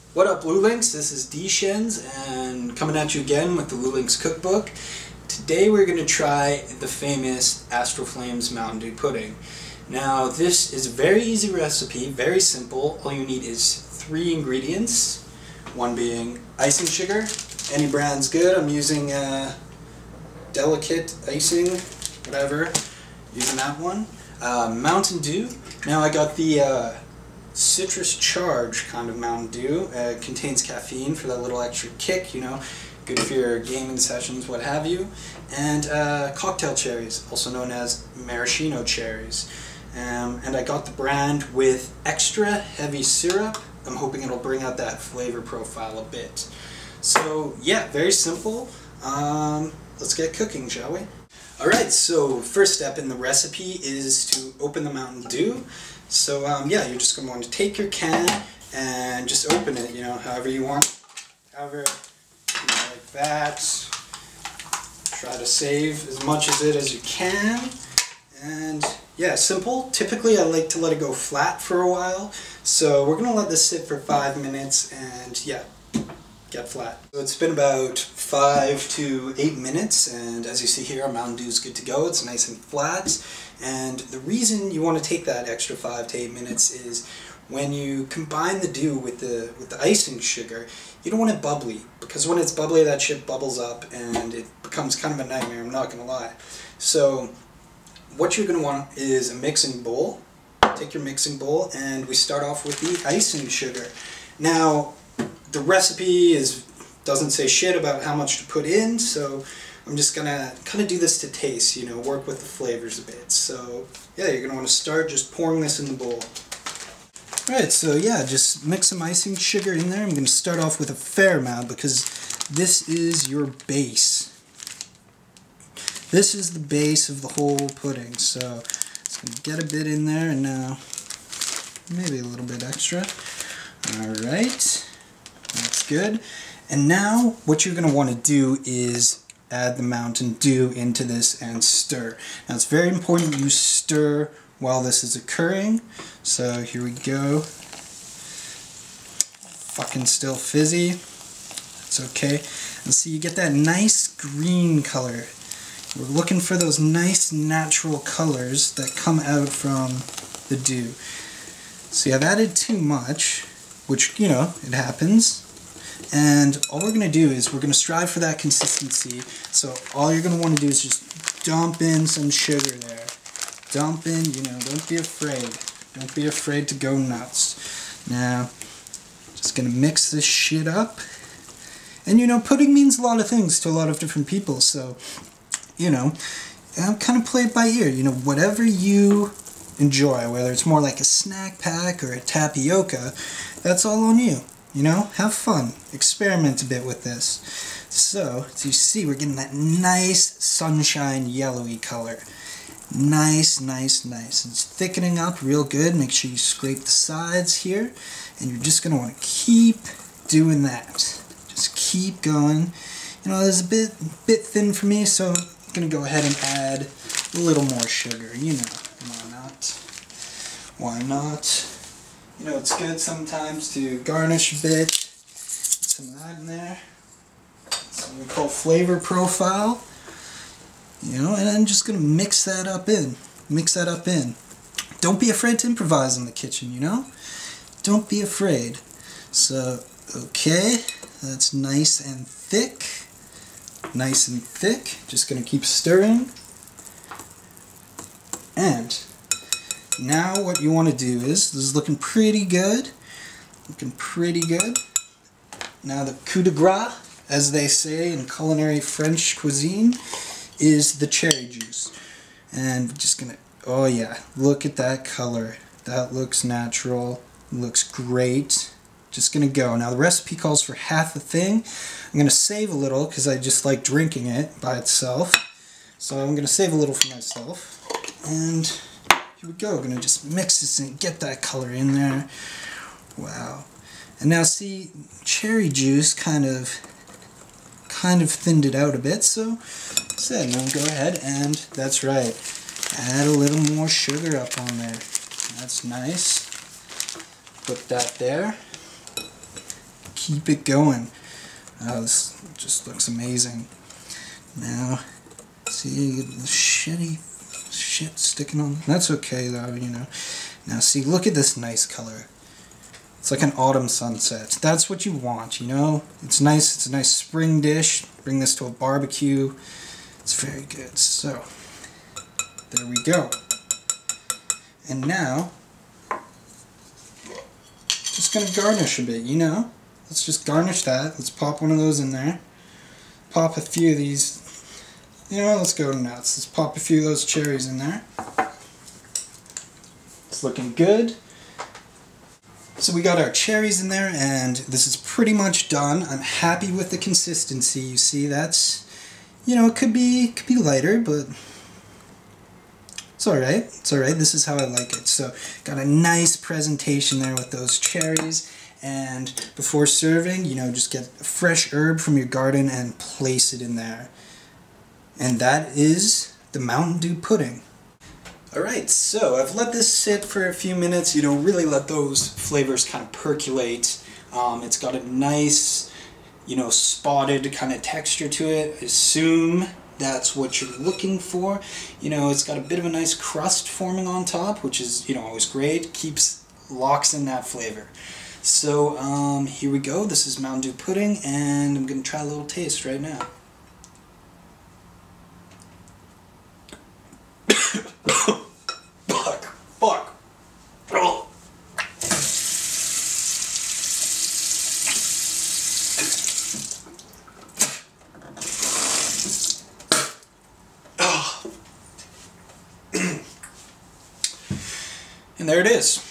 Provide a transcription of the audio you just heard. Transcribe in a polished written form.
What up, Lulinks? This is D-Shens, and coming at you again with the Lulinks Cookbook. Today we're going to try the famous Astroflame's Mountain Dew pudding. Now, this is a very easy recipe, very simple. All you need is 3 ingredients, one being icing sugar. Any brand's good. I'm using Delicate Icing, whatever, using that one. Mountain Dew. Now I got the citrus charge kind of Mountain Dew. It contains caffeine for that little extra kick, you know, good for your gaming sessions, what have you. And cocktail cherries, also known as maraschino cherries. And I got the brand with extra heavy syrup. I'm hoping it'll bring out that flavor profile a bit. So yeah, very simple. Let's get cooking, shall we? Alright, so first step in the recipe is to open the Mountain Dew. So yeah, you're just going to want to take your can and just open it, you know, however you want. However, you know, like that. Try to save as much of it as you can. And yeah, simple. Typically I like to let it go flat for a while. So we're going to let this sit for 5 minutes and yeah, get flat. So it's been about 5 to 8 minutes, and as you see here, our Mountain Dew is good to go. It's nice and flat. And the reason you want to take that extra 5 to 8 minutes is when you combine the dew with the icing sugar, you don't want it bubbly, because when it's bubbly, that shit bubbles up and it becomes kind of a nightmare, I'm not going to lie. So what you're going to want is a mixing bowl. Take your mixing bowl, and we start off with the icing sugar. Now, the recipe doesn't say shit about how much to put in, so I'm just gonna kind of do this to taste, you know, work with the flavors a bit. So yeah, you're gonna want to start just pouring this in the bowl. Alright, so yeah, just mix some icing sugar in there. I'm gonna start off with a fair amount because this is your base. This is the base of the whole pudding, so just gonna get a bit in there, and now maybe a little bit extra. Alright. That's good. And now what you're going to want to do is add the Mountain Dew into this and stir. Now it's very important you stir while this is occurring. So here we go. Fucking still fizzy. It's okay. And see, you get that nice green color. We're looking for those nice natural colors that come out from the dew. See, I've added too much, which, you know, it happens. And all we're going to do is we're going to strive for that consistency. So all you're going to want to do is just dump in some sugar there. Dump in, you know, don't be afraid. Don't be afraid to go nuts. Now, just going to mix this shit up. And, you know, pudding means a lot of things to a lot of different people. So, you know, kind of play it by ear. You know, whatever you enjoy, whether it's more like a snack pack or a tapioca, that's all on you. You know, have fun. Experiment a bit with this. So, as you see, we're getting that nice sunshine yellowy color. Nice, nice, nice. It's thickening up real good. Make sure you scrape the sides here. And you're just going to want to keep doing that. Just keep going. You know, it's a bit thin for me, so I'm going to go ahead and add a little more sugar. You know, why not? Why not? You know, it's good sometimes to garnish a bit. Put some of that in there. Something we call flavor profile. You know, and I'm just going to mix that up in. Mix that up in. Don't be afraid to improvise in the kitchen, you know? Don't be afraid. So, okay. That's nice and thick. Nice and thick. Just going to keep stirring. And now what you want to do is, this is looking pretty good. Looking pretty good. Now the coup de grace, as they say in culinary French cuisine, is the cherry juice. And we're just going to, oh yeah, look at that color. That looks natural. Looks great. Just going to go. Now the recipe calls for half a thing. I'm going to save a little because I just like drinking it by itself. So I'm going to save a little for myself. And here we go. We're going to just mix this and get that color in there. Wow. And now see, cherry juice kind of thinned it out a bit, so now go ahead and, that's right, add a little more sugar up on there. That's nice. Put that there. keep it going. Oh, this just looks amazing. Now, see the shit sticking on. That's okay though, you know. Now see, look at this nice color. It's like an autumn sunset. That's what you want, you know. It's nice. It's a nice spring dish. Bring this to a barbecue. It's very good. So there we go. And now, just gonna garnish a bit, you know. Let's just garnish that. Let's pop one of those in there. Pop a few of these. You know, let's go nuts. Let's pop a few of those cherries in there. It's looking good. So we got our cherries in there, and this is pretty much done. I'm happy with the consistency. You see, that's, you know, it could be lighter, but it's alright. It's alright. This is how I like it. So got a nice presentation there with those cherries. And before serving, you know, just get a fresh herb from your garden and place it in there. And that is the Mountain Dew pudding. Alright, so I've let this sit for a few minutes, you know, really let those flavors kind of percolate. It's got a nice, you know, spotted kind of texture to it. I assume that's what you're looking for. You know, it's got a bit of a nice crust forming on top, which is, you know, always great. Locks in that flavor. So, here we go. This is Mountain Dew pudding, and I'm going to try a little taste right now. Fuck. Oh. And there it is.